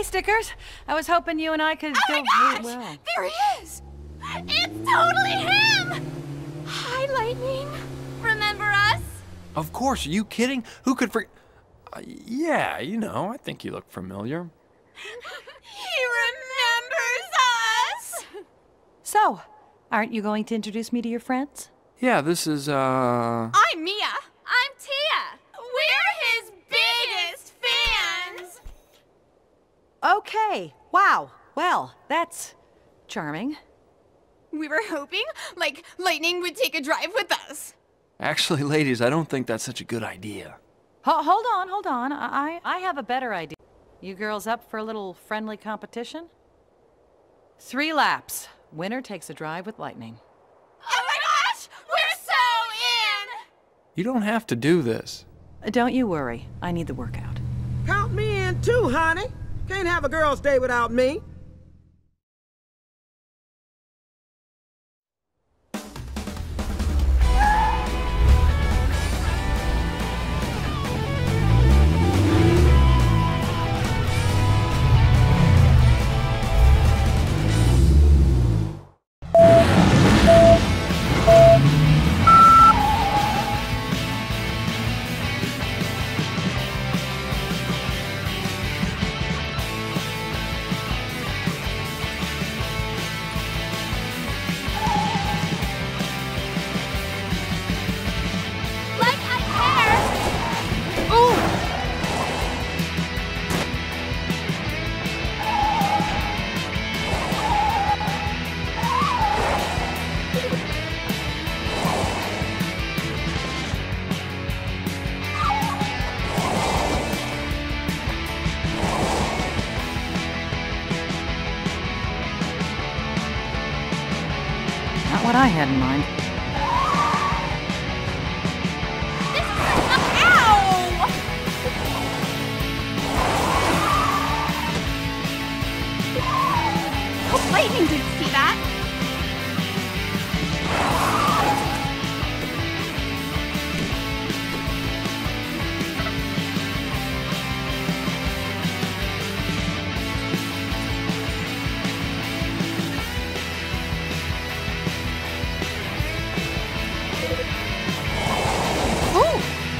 Stickers. I was hoping you and I could Oh go my gosh! really well. There he is! It's totally him! Hi, Lightning. Remember us? Of course, are you kidding? Who could yeah, you know, I think you look familiar. He remembers us! So, aren't you going to introduce me to your friends? Yeah, this is, I'm Mia. I'm Tia. We're his biggest fans! Okay. Wow. Well, that's charming. We were hoping, like, Lightning would take a drive with us. Actually, ladies, I don't think that's such a good idea. Hold on. I have a better idea. You girls up for a little friendly competition? 3 laps. Winner takes a drive with Lightning. Oh my gosh! We're so in! You don't have to do this. Don't you worry. I need the workout. Count me in too, honey. Can't have a girl's day without me. Like I care! Ooh! Not what I had in mind. Ow! Hope Lightning didn't see that. Ooh!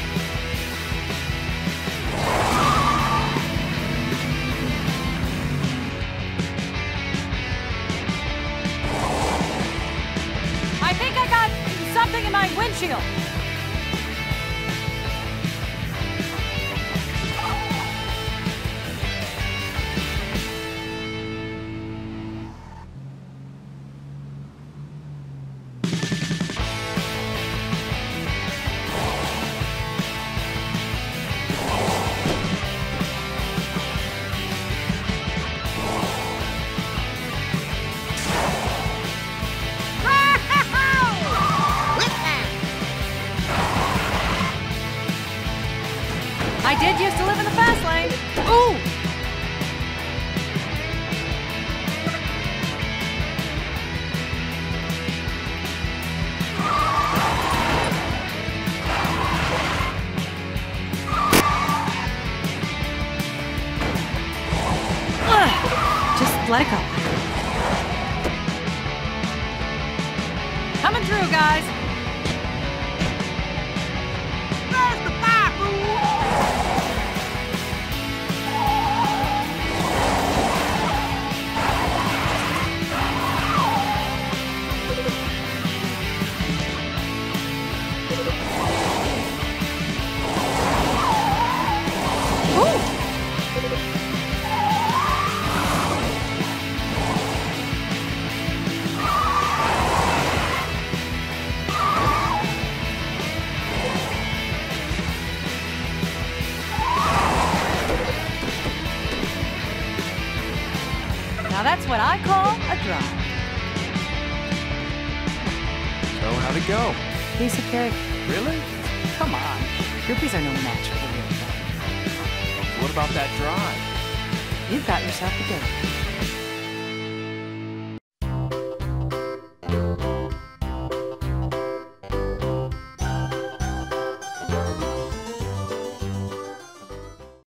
I think I got something in my windshield. I did used to live in the fast lane. Ooh! Just let it go. Coming through, guys. There's the fire, fool! Now that's what I call a drive. So, how'd it go? Piece of cake. Really? Come on. Groupies are no match for the real thing. What about that drive? You've got yourself a date.